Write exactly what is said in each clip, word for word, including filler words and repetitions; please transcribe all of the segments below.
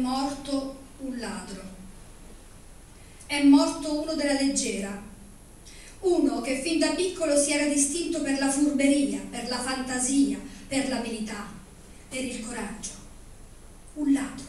morto un ladro. È morto uno della leggera, uno che fin da piccolo si era distinto per la furberia, per la fantasia, per l'abilità, per il coraggio. Un ladro.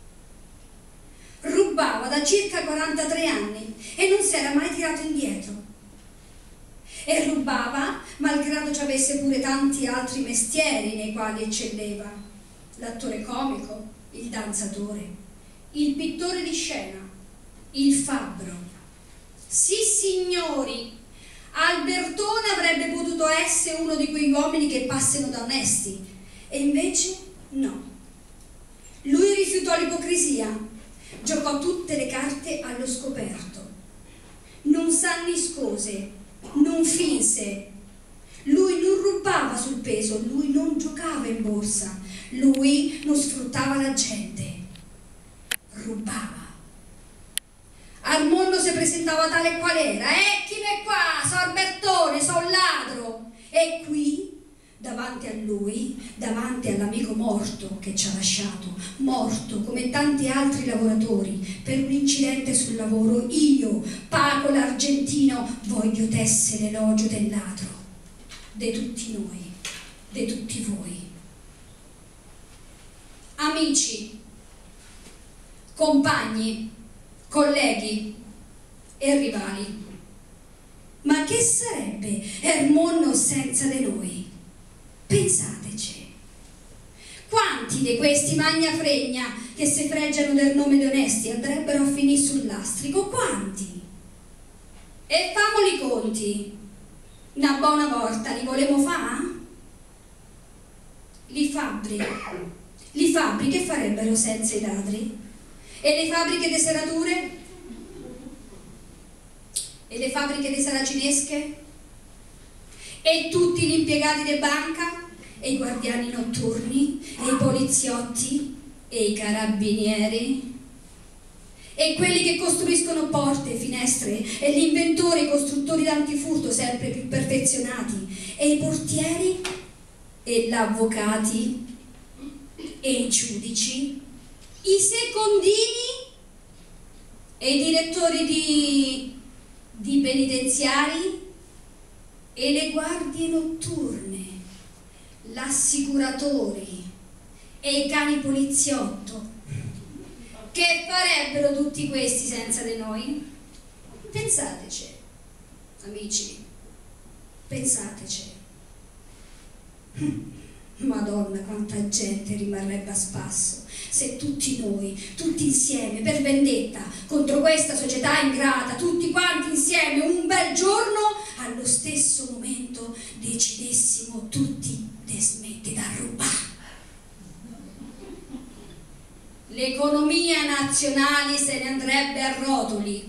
Rubava da circa quarantatré anni e non si era mai tirato indietro. E rubava malgrado ci avesse pure tanti altri mestieri nei quali eccelleva: l'attore comico, il danzatore, il pittore di scena, il fabbro. Sì, signori, Albertone avrebbe potuto essere uno di quegli uomini che passano da onesti, e invece no. Lui rifiutò l'ipocrisia, giocò tutte le carte allo scoperto, non s'anniscose, non finse. Lui non rubava sul peso, lui non giocava in borsa, lui non sfruttava la gente, rubava. Al mondo si presentava tale qual era: eh, chi è qua? So Albertone, so un ladro. E qui, davanti a lui, davanti all'amico morto che ci ha lasciato, morto come tanti altri lavoratori per un incidente sul lavoro, io, Paco l'argentino, voglio tessere l'elogio del ladro, de tutti noi, de tutti voi. Amici, compagni, colleghi e rivali, ma che sarebbe Ermonno senza di noi? Pensateci. Quanti di questi magnafregna che si fregiano del nome di onesti andrebbero a finire sul lastrico? Quanti? E famoli conti, una buona volta li volemo fa? Li fabbri, li fabbri che farebbero senza i ladri? E le fabbriche di serrature? E le fabbriche di saracinesche? E tutti gli impiegati di banca? E i guardiani notturni? E i poliziotti? E i carabinieri? E quelli che costruiscono porte e finestre? E gli inventori e i costruttori d'antifurto sempre più perfezionati? E i portieri? E gli avvocati? E i giudici? I secondini e i direttori di, di penitenziari e le guardie notturne, l'assicuratori e i cani poliziotto. Che farebbero tutti questi senza di noi? Pensateci, amici, pensateci. Madonna, quanta gente rimarrebbe a spasso se tutti noi, tutti insieme, per vendetta contro questa società ingrata, tutti quanti insieme, un bel giorno, allo stesso momento, decidessimo tutti di smettere da rubare. L'economia nazionale se ne andrebbe a rotoli.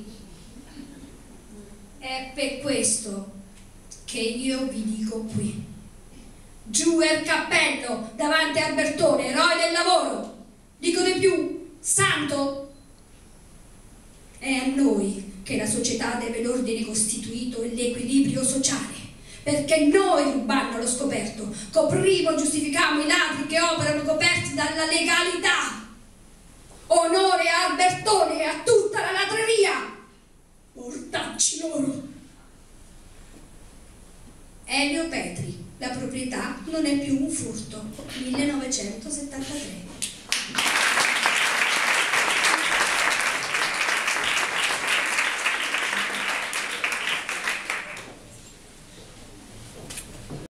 È per questo che io vi dico qui: giù il cappello davanti a Albertone, eroe del lavoro. Dico di più, santo. È a noi che la società deve l'ordine costituito e l'equilibrio sociale, perché noi, rubando allo scoperto, copriamo e giustifichiamo i ladri che operano coperti dalla legalità. Onore a Albertone e a tutta la ladreria. Mortacci loro. Elio Petri. La proprietà non è più un furto. millenovecentosettantatré.